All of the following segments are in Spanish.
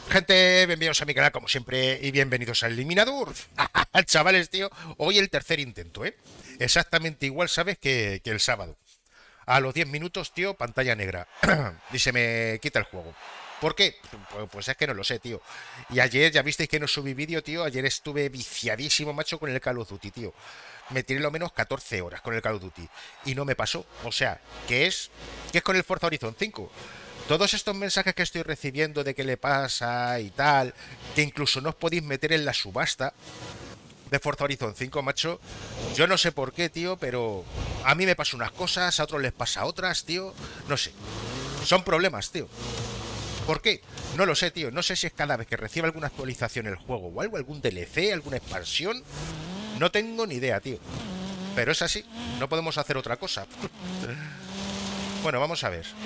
Gente, bienvenidos a mi canal como siempre y bienvenidos al Eliminador. Chavales, tío, hoy el tercer intento, ¿eh? Exactamente igual, ¿sabes? Que el sábado. A los 10 minutos, tío, pantalla negra. Y se me quita el juego. ¿Por qué? Pues es que no lo sé, tío. Y ayer, ya visteis que no subí vídeo, tío. Ayer estuve viciadísimo, macho, con el Call of Duty, tío. Me tiré lo menos 14 horas con el Call of Duty. Y no me pasó. O sea, que es con el Forza Horizon 5. Todos estos mensajes que estoy recibiendo de qué le pasa y tal, que incluso no os podéis meter en la subasta de Forza Horizon 5, macho. Yo no sé por qué, tío, pero a mí me pasa unas cosas, a otros les pasa otras, tío. No sé. Son problemas, tío. ¿Por qué? No lo sé, tío. No sé si es cada vez que recibe alguna actualización el juego o algo, algún DLC, alguna expansión. No tengo ni idea, tío. Pero es así. No podemos hacer otra cosa. Bueno, vamos a ver.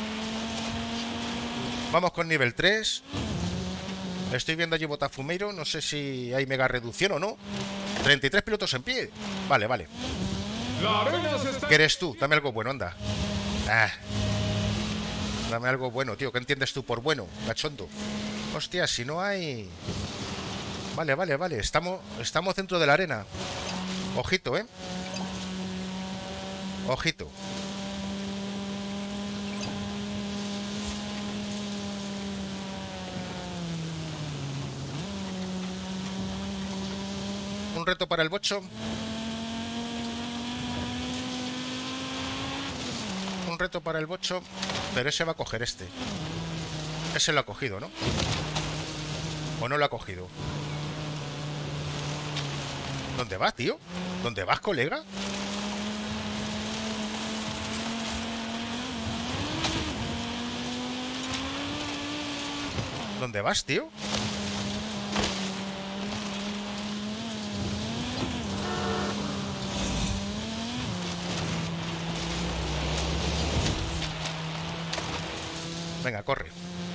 Vamos con nivel 3. Estoy viendo allí Botafumeiro. No sé si hay mega reducción o no. 33 pilotos en pie. Vale, vale. ¿Qué eres tú? Dame algo bueno, anda. Ah, dame algo bueno, tío. ¿Qué entiendes tú por bueno, cachondo? Hostia, si no hay... Vale, vale, vale. Estamos dentro de la arena. Ojito, ¿eh? Ojito. Un reto para el bocho. Un reto para el bocho. Pero ese va a coger este. Ese lo ha cogido, ¿no? ¿O no lo ha cogido? ¿Dónde vas, tío? ¿Dónde vas, colega? ¿Dónde vas, tío? Venga, corre.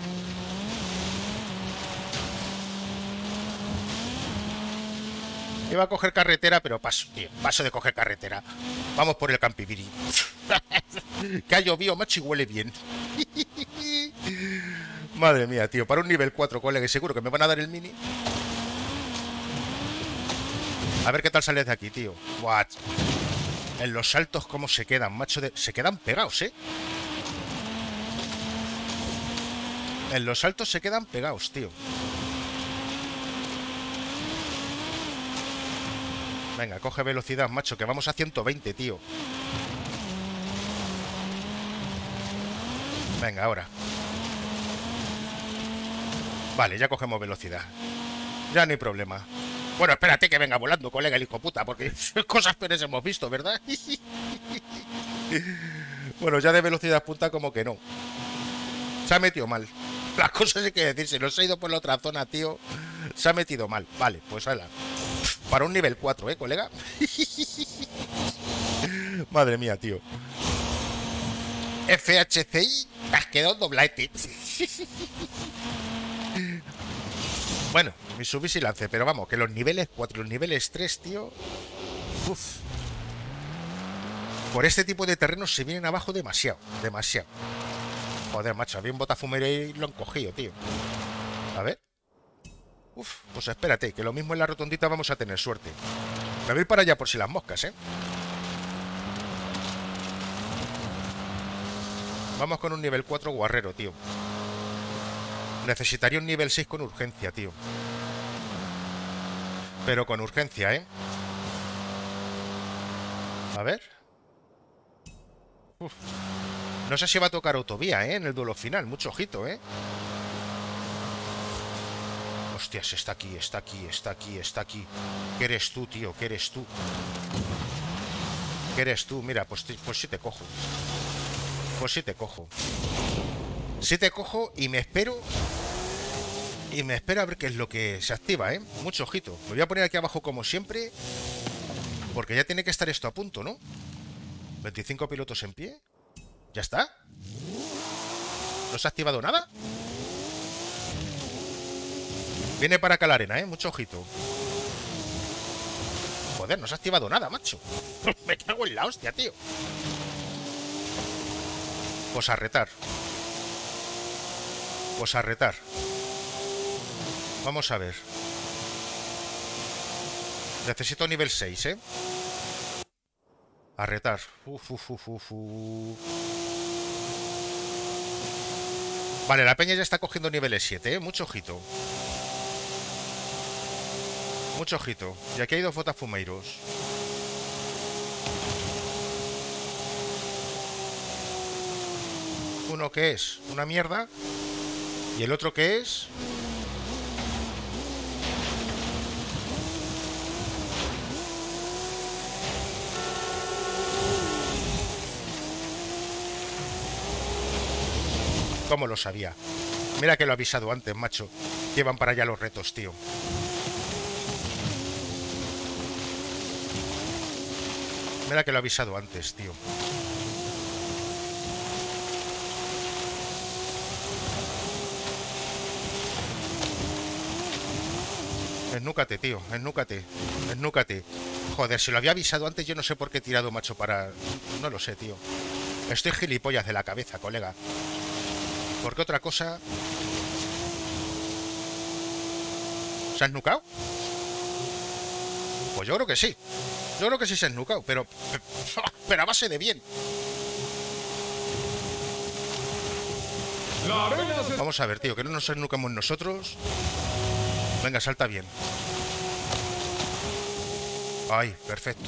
Iba a coger carretera, pero paso, tío. Paso de coger carretera. Vamos por el Campiviri. Que ha llovido, macho, y huele bien. Madre mía, tío. Para un nivel 4, colega, seguro que me van a dar el mini. A ver qué tal sales de aquí, tío. What? En los saltos, cómo se quedan, macho. Se quedan pegados, ¿eh? En los saltos se quedan pegados, tío. Venga, coge velocidad, macho, que vamos a 120, tío. Venga, ahora. Vale, ya cogemos velocidad. Ya no hay problema. Bueno, espérate que venga volando, colega, el hijo puta, porque cosas peores hemos visto, ¿verdad? Bueno, ya de velocidad punta como que no. Se ha metido mal. Las cosas hay que decirse. Nos ha ido por la otra zona, tío. Se ha metido mal. Vale, pues hala. Para un nivel 4, colega? Madre mía, tío. FHCI. Has quedado doblete. Bueno, Mitsubishi lance, pero vamos, que los niveles 4 y los niveles 3, tío. Uf. Por este tipo de terrenos se vienen abajo demasiado. Demasiado. Joder, macho, había un Botafumero y lo han cogido, tío. A ver. Uf, pues espérate, que lo mismo en la rotondita vamos a tener suerte. Me voy para allá por si las moscas, ¿eh? Vamos con un nivel 4 guarrero, tío. Necesitaría un nivel 6 con urgencia, tío. Pero con urgencia, ¿eh? A ver. Uf. No sé si va a tocar autovía, ¿eh? En el duelo final. Mucho ojito, ¿eh? Hostias, está aquí, está aquí, está aquí, está aquí. ¿Qué eres tú, tío? ¿Qué eres tú? ¿Qué eres tú? Mira, pues sí te cojo. Pues sí te cojo. Sí te cojo y me espero. Y me espero a ver qué es lo que se activa, ¿eh? Mucho ojito. Me voy a poner aquí abajo como siempre. Porque ya tiene que estar esto a punto, ¿no? 25 pilotos en pie. ¿Ya está? ¿No se ha activado nada? Viene para acá la arena, ¿eh? Mucho ojito. Joder, no se ha activado nada, macho. Me cago en la hostia, tío. Pues a retar. Pues a retar. Vamos a ver. Necesito nivel 6, ¿eh? A retar. Vale, la peña ya está cogiendo niveles 7, ¿eh? Mucho ojito. Mucho ojito. Y aquí hay dos botafumeiros. Uno que es una mierda. Y el otro que es... ¿Cómo lo sabía? Mira que lo he avisado antes, macho. Llevan para allá los retos, tío. Mira que lo he avisado antes, tío. Esnúcate, tío, esnúcate. Esnúcate. Joder, si lo había avisado antes, yo no sé por qué he tirado, macho, para... No lo sé, tío. Estoy gilipollas de la cabeza, colega. Porque otra cosa... ¿Se ha esnucado? Pues yo creo que sí. Yo creo que sí se ha esnucado, pero a base de bien. Vamos a ver, tío, que no nos esnucamos nosotros. Venga, salta bien. Ay, perfecto.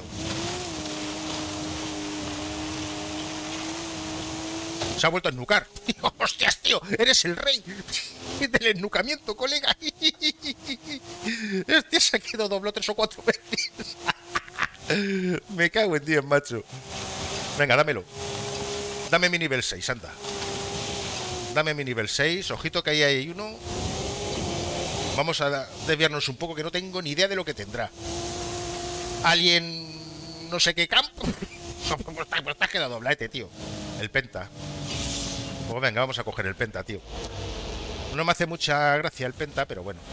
Se ha vuelto a esnucar. ¡Hostias, tío! ¡Eres el rey del esnucamiento, colega! Este se ha quedado doblado 3 o 4 veces. Me cago en 10, macho. Venga, dámelo. Dame mi nivel 6, anda. Dame mi nivel 6. Ojito que ahí hay uno. Vamos a desviarnos un poco, que no tengo ni idea de lo que tendrá. Alien... no sé qué campo. Pues te has quedado doblete, tío. El penta. Pues venga, vamos a coger el penta, tío. No me hace mucha gracia el penta, pero bueno.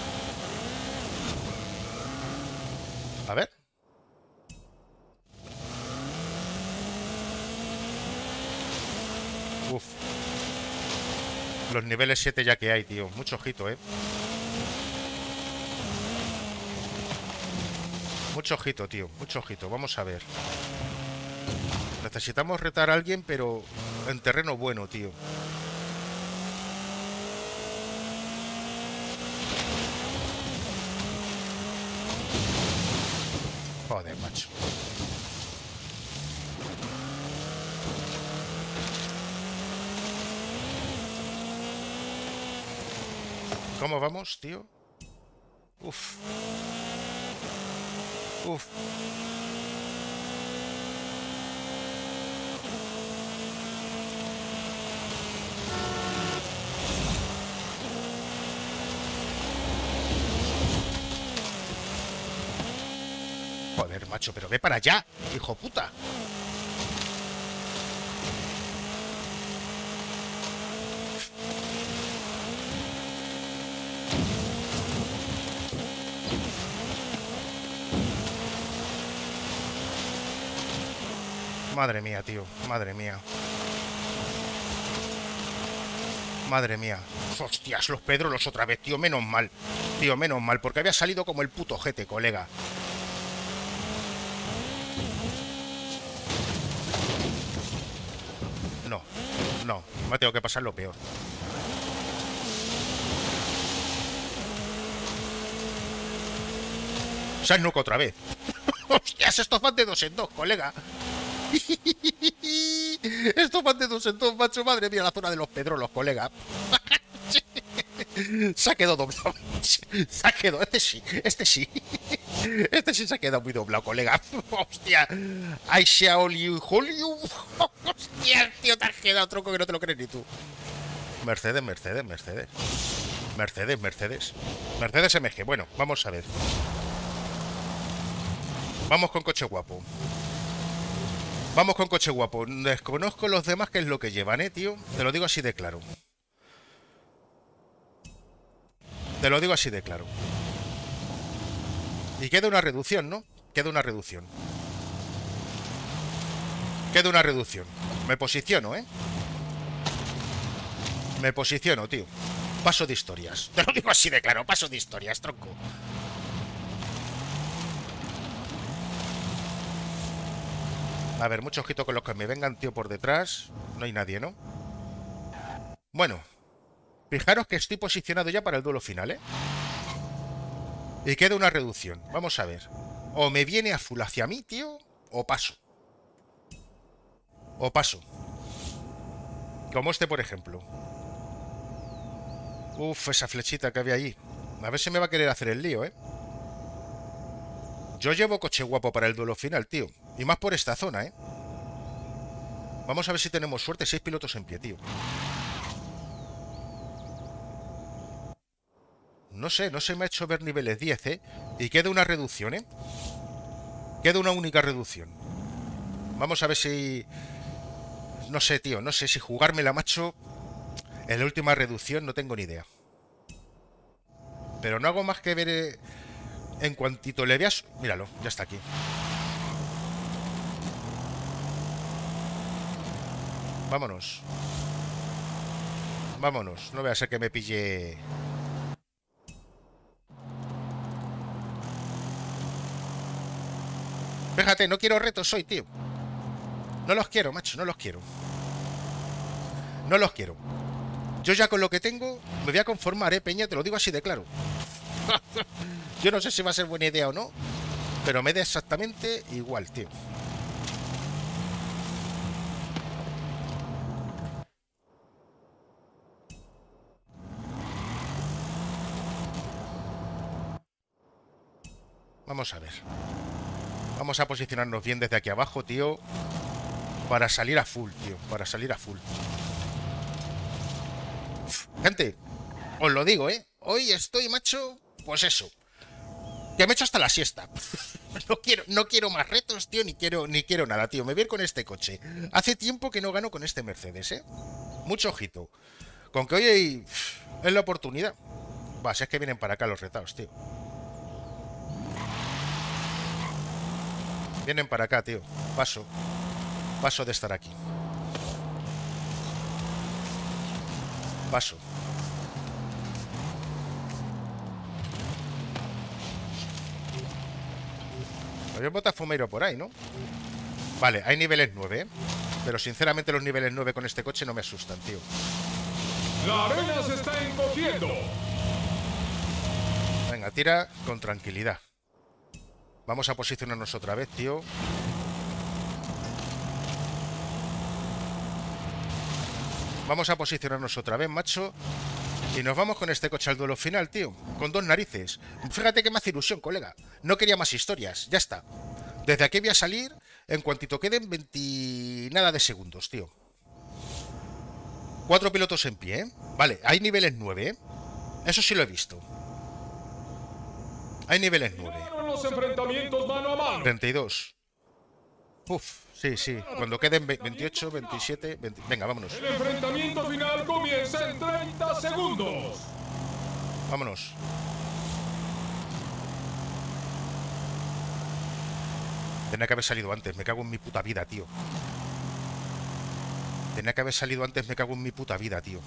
A ver. Uf. Los niveles 7 ya que hay, tío. Mucho ojito, Mucho ojito, tío. Mucho ojito. Vamos a ver. Necesitamos retar a alguien, pero en terreno bueno, tío. Joder, macho. ¿Cómo vamos, tío? Uf. Uf. Joder, macho, pero ve para allá, hijo puta. Madre mía, tío. Madre mía. Madre mía. Hostias, los Pedrolos otra vez, tío. Menos mal. Tío, menos mal. Porque había salido como el puto jete, colega. No. No. Me tengo que pasar lo peor. Se han nuco otra vez. Hostias, estos van de 2 en 2, colega. Estos van de 2 en 2, macho. Madre mía, la zona de los Pedrolos, colega. Se ha quedado doblado. Se ha quedado. Este sí. Este sí. Este sí se ha quedado muy doblado, colega. Hostia. Ay, Xiaoliu. Hostia, tío, te has quedado tronco que no te lo crees ni tú. Mercedes, Mercedes, Mercedes. Mercedes, Mercedes. Mercedes MG. Bueno, vamos a ver. Vamos con coche guapo. Vamos con coche guapo. Desconozco los demás qué es lo que llevan, tío. Te lo digo así de claro. Te lo digo así de claro. Y queda una reducción, ¿no? Queda una reducción. Queda una reducción. Me posiciono, Me posiciono, tío. Paso de historias. Te lo digo así de claro, paso de historias, tronco. A ver, mucho ojito con los que me vengan, tío, por detrás. No hay nadie, ¿no? Bueno, fijaros que estoy posicionado ya para el duelo final, ¿eh? Y queda una reducción. Vamos a ver. O me viene a full hacia mí, tío, o paso. O paso. Como este, por ejemplo. Uf, esa flechita que había ahí. A ver si me va a querer hacer el lío, ¿eh? Yo llevo coche guapo para el duelo final, tío. Y más por esta zona, ¿eh? Vamos a ver si tenemos suerte. 6 pilotos en pie, tío. No sé, no se me ha hecho ver niveles 10, ¿eh? Y queda una reducción, ¿eh? Queda una única reducción. Vamos a ver si... No sé, tío, no sé si jugármela, macho. En la última reducción no tengo ni idea. Pero no hago más que ver... En cuantito le veas... Míralo, ya está aquí. Vámonos. Vámonos. No voy a ser que me pille... Fíjate, no quiero retos hoy, tío. No los quiero, macho, no los quiero. No los quiero. Yo ya con lo que tengo me voy a conformar, Peña, te lo digo así de claro. Yo no sé si va a ser buena idea o no, pero me da exactamente igual, tío. Vamos a ver. Vamos a posicionarnos bien desde aquí abajo, tío. Para salir a full, tío. Para salir a full. Gente, os lo digo, ¿eh? Hoy estoy, macho, pues eso. Que me he hecho hasta la siesta. No quiero más retos, tío, ni quiero nada, tío. Me voy a ir con este coche. Hace tiempo que no gano con este Mercedes, ¿eh? Mucho ojito. Con que hoy es la oportunidad. Va, si es que vienen para acá los retados, tío. Vienen para acá, tío. Paso. Paso de estar aquí. Paso. Había botafumeiro por ahí, ¿no? Vale, hay niveles 9, ¿eh? Pero sinceramente los niveles 9 con este coche no me asustan, tío. La arena se está encogiendo. Venga, tira con tranquilidad. Vamos a posicionarnos otra vez, tío. Vamos a posicionarnos otra vez, macho. Y nos vamos con este coche al duelo final, tío. Con 2 narices. Fíjate que me hace ilusión, colega. No quería más historias, ya está. Desde aquí voy a salir en cuantito queden 20... nada de segundos, tío. 4 pilotos en pie, ¿eh? Vale, hay niveles 9, ¿eh? Eso sí lo he visto. Hay niveles 9. Los enfrentamientos mano a mano. 32. Uf, sí, sí. Cuando queden 28, 27, 20... Venga, vámonos. El enfrentamiento final comienza en 30 segundos. Vámonos. Tenía que haber salido antes, me cago en mi puta vida, tío. Tenía que haber salido antes, me cago en mi puta vida, tío.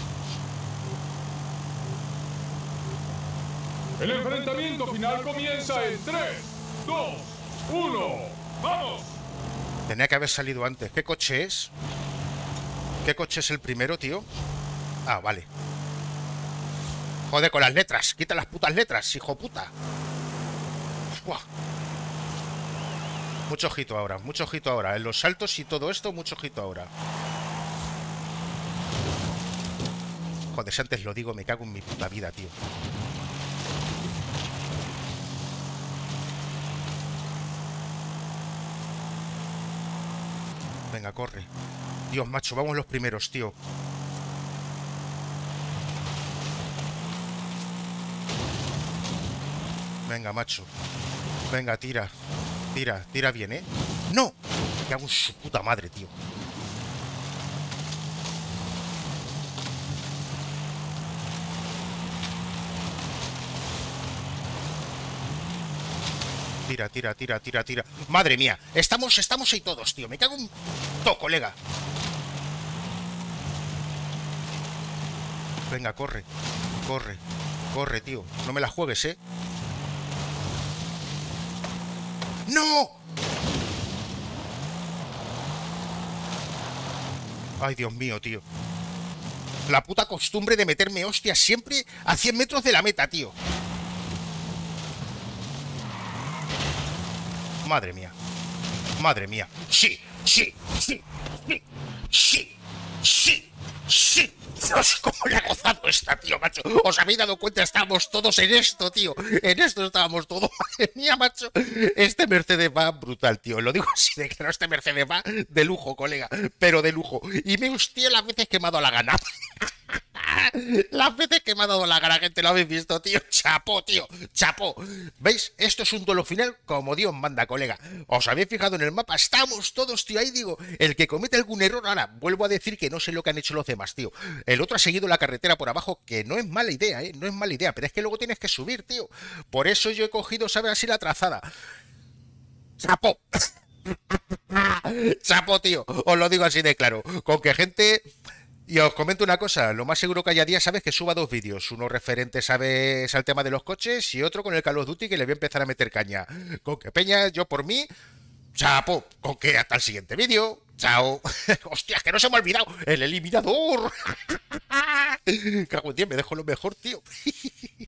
El enfrentamiento final comienza en 3, 2, 1. ¡Vamos! Tenía que haber salido antes. ¿Qué coche es? ¿Qué coche es el primero, tío? Ah, vale. Joder, con las letras. Quita las putas letras, hijo puta. Buah. Mucho ojito ahora, mucho ojito ahora. En los saltos y todo esto, mucho ojito ahora. Joder, si antes lo digo, me cago en mi puta vida, tío. Venga, corre. Dios, macho, vamos los primeros, tío. Venga, macho. Venga, tira. Tira, tira bien, ¿eh? ¡No! Me cago en su puta madre, tío. Tira, tira, tira, tira, tira. Madre mía, estamos ahí todos, tío. Me cago en... todo, colega. Venga, corre, corre, corre, tío. No me la juegues, ¿eh? ¡No! Ay, Dios mío, tío. La puta costumbre de meterme hostias siempre a 100 metros de la meta, tío. Madre mía. Madre mía. Sí, sí, sí, sí, sí, sí, sí. Dios, cómo le ha gozado esta, tío, macho. ¿Os habéis dado cuenta? Estábamos todos en esto, tío. En esto estábamos todos. Madre mía, macho. Este Mercedes va brutal, tío. Lo digo así de claro. Este Mercedes va de lujo, colega. Pero de lujo. Y me hostia las veces que me ha dado la gana. Las veces que me ha dado la gana, gente, lo habéis visto, tío. Chapó, tío, chapó. ¿Veis? Esto es un duelo final como Dios manda, colega. ¿Os habéis fijado en el mapa? Estamos todos, tío, ahí digo. El que comete algún error, ahora, vuelvo a decir que no sé lo que han hecho los demás, tío. El otro ha seguido la carretera por abajo, que no es mala idea, no es mala idea, pero es que luego tienes que subir, tío. Por eso yo he cogido, ¿sabes? Así la trazada. Chapó. Chapo, tío, os lo digo así de claro. Con que gente... Y os comento una cosa, lo más seguro que haya día, sabes, que suba dos vídeos. Uno referente, sabes, al tema de los coches y otro con el Call of Duty que le voy a empezar a meter caña. Con que peña, yo por mí, chapo, con que hasta el siguiente vídeo. Chao. Hostias, que no se me ha olvidado el eliminador. Cago en 10, me dejo lo mejor, tío.